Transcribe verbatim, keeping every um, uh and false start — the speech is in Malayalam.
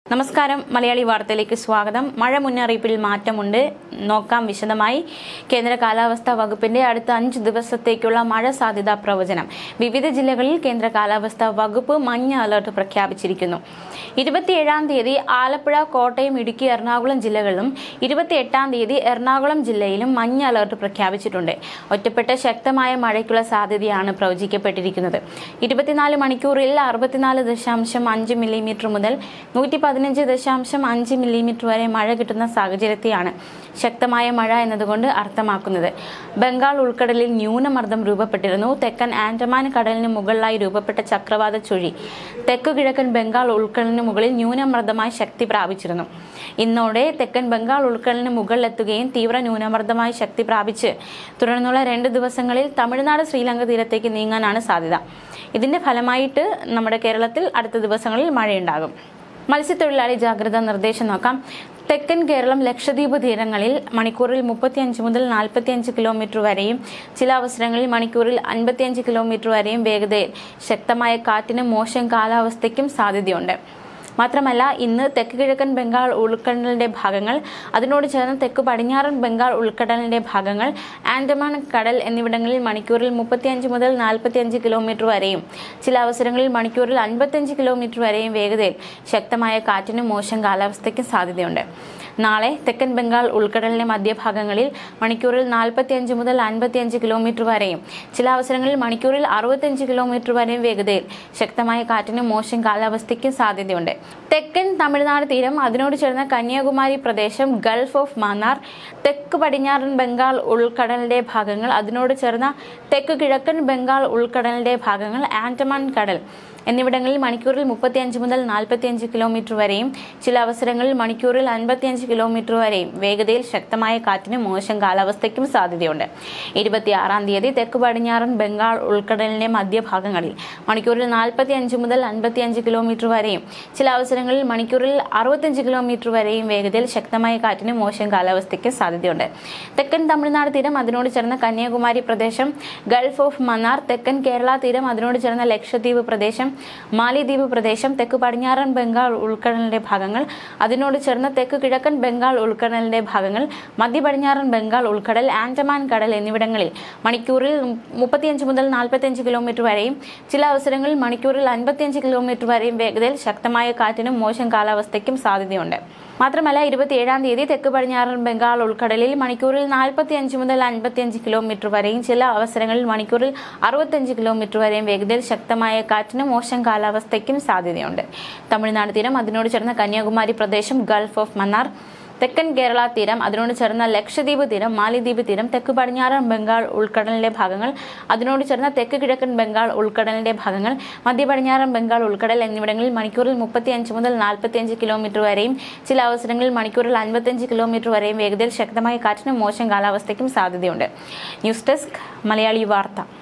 നമസ്കാരം മലയാളി വാർത്തയിലേക്ക് സ്വാഗതം. മഴ മുന്നറിയിപ്പിൽ മാറ്റമുണ്ട്. നോക്കാം വിശദമായി. കേന്ദ്ര കാലാവസ്ഥാ വകുപ്പിന്റെ അടുത്ത അഞ്ച് ദിവസത്തേക്കുള്ള മഴ സാധ്യതാ പ്രവചനം. വിവിധ ജില്ലകളിൽ കേന്ദ്ര കാലാവസ്ഥാ വകുപ്പ് മഞ്ഞ അലർട്ട് പ്രഖ്യാപിച്ചിരിക്കുന്നു. ഇരുപത്തിയേഴാം തീയതി ആലപ്പുഴ, കോട്ടയം, ഇടുക്കി, എറണാകുളം ജില്ലകളിലും ഇരുപത്തിയെട്ടാം തീയതി എറണാകുളം ജില്ലയിലും മഞ്ഞ അലർട്ട് പ്രഖ്യാപിച്ചിട്ടുണ്ട്. ഒറ്റപ്പെട്ട ശക്തമായ മഴയ്ക്കുള്ള സാധ്യതയാണ് പ്രവചിക്കപ്പെട്ടിരിക്കുന്നത്. ഇരുപത്തിനാല് മണിക്കൂറിൽ അറുപത്തിനാല് ദശാംശം അഞ്ച് മില്ലിമീറ്റർ മുതൽ നൂറ്റി പതിനഞ്ച് ദശാംശം അഞ്ച് മില്ലിമീറ്റർ വരെ മഴ കിട്ടുന്ന സാഹചര്യത്തെയാണ് ശക്തമായ മഴ എന്നതുകൊണ്ട് അർത്ഥമാക്കുന്നത്. ബംഗാൾ ഉൾക്കടലിൽ ന്യൂനമർദ്ദം രൂപപ്പെട്ടിരുന്നു. തെക്കൻ ആൻഡമാൻ കടലിന് മുകളിലായി രൂപപ്പെട്ട ചക്രവാത ചുഴി തെക്കു കിഴക്കൻ ബംഗാൾ ഉൾക്കടലിന് മുകളിൽ ന്യൂനമർദ്ദമായി ശക്തി പ്രാപിച്ചിരുന്നു. ഇന്നോടെ തെക്കൻ ബംഗാൾ ഉൾക്കടലിന് മുകളിലെത്തുകയും തീവ്ര ന്യൂനമർദ്ദമായി ശക്തി പ്രാപിച്ച് തുടർന്നുള്ള രണ്ട് ദിവസങ്ങളിൽ തമിഴ്നാട്, ശ്രീലങ്ക തീരത്തേക്ക് നീങ്ങാനാണ് സാധ്യത. ഇതിന്റെ ഫലമായിട്ട് നമ്മുടെ കേരളത്തിൽ അടുത്ത ദിവസങ്ങളിൽ മഴയുണ്ടാകും. മത്സ്യത്തൊഴിലാളി ജാഗ്രതാ നിർദ്ദേശം നോക്കാം. തെക്കൻ കേരളം, ലക്ഷദ്വീപ് തീരങ്ങളിൽ മണിക്കൂറിൽ മുപ്പത്തിയഞ്ച് മുതൽ നാൽപ്പത്തിയഞ്ച് കിലോമീറ്റർ വരെയും ചില അവസരങ്ങളിൽ മണിക്കൂറിൽ അൻപത്തിയഞ്ച് കിലോമീറ്റർ വരെയും വേഗതയിൽ ശക്തമായ കാറ്റിനും മോശം കാലാവസ്ഥയ്ക്കും സാധ്യതയുണ്ട്. മാത്രമല്ല, ഇന്ന് തെക്ക് കിഴക്കൻ ബംഗാൾ ഉൾക്കടലിന്റെ ഭാഗങ്ങൾ, അതിനോട് ചേർന്ന് തെക്ക് പടിഞ്ഞാറൻ ബംഗാൾ ഉൾക്കടലിന്റെ ഭാഗങ്ങൾ, ആൻഡമാൻ കടൽ എന്നിവിടങ്ങളിൽ മണിക്കൂറിൽ മുപ്പത്തിയഞ്ച് മുതൽ നാൽപ്പത്തിയഞ്ച് കിലോമീറ്റർ വരെയും ചില അവസരങ്ങളിൽ മണിക്കൂറിൽ അൻപത്തിയഞ്ച് കിലോമീറ്റർ വരെയും വേഗതയിൽ ശക്തമായ കാറ്റിനും മോശം കാലാവസ്ഥയ്ക്കും സാധ്യതയുണ്ട്. നാളെ തെക്കൻ ബംഗാൾ ഉൾക്കടലിന്റെ മധ്യഭാഗങ്ങളിൽ മണിക്കൂറിൽ നാൽപ്പത്തിയഞ്ച് മുതൽ അൻപത്തിയഞ്ച് കിലോമീറ്റർ വരെയും ചില അവസരങ്ങളിൽ മണിക്കൂറിൽ അറുപത്തിയഞ്ച് കിലോമീറ്റർ വരെയും വേഗതയിൽ ശക്തമായ കാറ്റിനും മോശം കാലാവസ്ഥയ്ക്കും സാധ്യതയുണ്ട്. തെക്കൻ തമിഴ്നാട് തീരം, അതിനോട് ചേർന്ന കന്യാകുമാരി പ്രദേശം, ഗൾഫ് ഓഫ് മന്നാർ, തെക്ക് പടിഞ്ഞാറൻ ബംഗാൾ ഉൾക്കടലിന്റെ ഭാഗങ്ങൾ, അതിനോട് ചേർന്ന തെക്ക് കിഴക്കൻ ബംഗാൾ ഉൾക്കടലിന്റെ ഭാഗങ്ങൾ, ആൻഡമാൻ കടൽ എന്നിവിടങ്ങളിൽ മണിക്കൂറിൽ മുപ്പത്തിയഞ്ച് മുതൽ നാൽപ്പത്തിയഞ്ച് കിലോമീറ്റർ വരെയും ചില അവസരങ്ങളിൽ മണിക്കൂറിൽ അൻപത്തിയഞ്ച് കിലോമീറ്റർ വരെയും വേഗതയിൽ ശക്തമായ കാറ്റിനും മോശം കാലാവസ്ഥയ്ക്കും സാധ്യതയുണ്ട്. ഇരുപത്തിയാറാം തീയതി തെക്ക് പടിഞ്ഞാറൻ ബംഗാൾ ഉൾക്കടലിന്റെ മധ്യഭാഗങ്ങളിൽ മണിക്കൂറിൽ നാൽപ്പത്തിയഞ്ച് മുതൽ അൻപത്തിയഞ്ച് കിലോമീറ്റർ വരെയും ചില അവസരങ്ങളിൽ മണിക്കൂറിൽ അറുപത്തിയഞ്ച് കിലോമീറ്റർ വരെയും വേഗതയിൽ ശക്തമായ കാറ്റിനും മോശം കാലാവസ്ഥയ്ക്കും സാധ്യതയുണ്ട്. തെക്കൻ തമിഴ്നാട് തീരം, അതിനോട് ചേർന്ന കന്യാകുമാരി പ്രദേശം, ഗൾഫ് ഓഫ് മന്നാർ, തെക്കൻ കേരള തീരം, അതിനോട് ചേർന്ന ലക്ഷദ്വീപ് പ്രദേശം, മാലിദ്വീപ് പ്രദേശം, തെക്ക് പടിഞ്ഞാറൻ ബംഗാൾ ഉൾക്കടലിന്റെ ഭാഗങ്ങൾ, അതിനോട് ചേർന്ന തെക്ക് കിഴക്കൻ ബംഗാൾ ഉൾക്കടലിന്റെ ഭാഗങ്ങൾ, മധ്യ പടിഞ്ഞാറൻ ബംഗാൾ ഉൾക്കടൽ, ആൻഡമാൻ കടൽ എന്നിവിടങ്ങളിൽ മണിക്കൂറിൽ മുപ്പത്തിയഞ്ച് മുതൽ നാൽപ്പത്തിയഞ്ച് കിലോമീറ്റർ വരെയും ചില അവസരങ്ങളിൽ മണിക്കൂറിൽ അൻപത്തിയഞ്ച് കിലോമീറ്റർ വരെയും വേഗതയിൽ ശക്തമായ കാറ്റിനും മോശം കാലാവസ്ഥയ്ക്കും സാധ്യതയുണ്ട്. മാത്രമല്ല, ഇരുപത്തിയേഴാം തീയതി തെക്ക് പടിഞ്ഞാറൻ ബംഗാൾ ഉൾക്കടലിൽ മണിക്കൂറിൽ നാൽപ്പത്തിയഞ്ച് മുതൽ അൻപത്തിയഞ്ച് കിലോമീറ്റർ വരെയും ചില അവസരങ്ങളിൽ മണിക്കൂറിൽ അറുപത്തിയഞ്ച് കിലോമീറ്റർ വരെയും വേഗതയിൽ ശക്തമായ കാറ്റിനും മോശം കാലാവസ്ഥയ്ക്കും സാധ്യതയുണ്ട്. തമിഴ്നാട് തീരം, അതിനോട് ചേർന്ന കന്യാകുമാരി പ്രദേശം, ഗൾഫ് ഓഫ് മന്നാർ, തെക്കൻ കേരള തീരം, അതിനോട് ചേർന്ന ലക്ഷദ്വീപ് തീരം, മാലിദ്വീപ് തീരം, തെക്ക് പടിഞ്ഞാറൻ ബംഗാൾ ഉൾക്കടലിന്റെ ഭാഗങ്ങൾ, അതിനോട് ചേർന്ന തെക്ക് കിഴക്കൻ ബംഗാൾ ഉൾക്കടലിന്റെ ഭാഗങ്ങൾ, മധ്യ പടിഞ്ഞാറൻ ബംഗാൾ ഉൾക്കടൽ എന്നിവിടങ്ങളിൽ മണിക്കൂറിൽ മുപ്പത്തിയഞ്ച് മുതൽ നാൽപ്പത്തിയഞ്ച് കിലോമീറ്റർ വരെയും ചില അവസരങ്ങളിൽ മണിക്കൂറിൽ അൻപത്തിയഞ്ച് കിലോമീറ്റർ വരെയും വേഗതയിൽ ശക്തമായ കാറ്റിനും മോശം കാലാവസ്ഥയ്ക്കും സാധ്യതയുണ്ട്. ന്യൂസ് ഡെസ്ക്, മലയാളി വാർത്ത.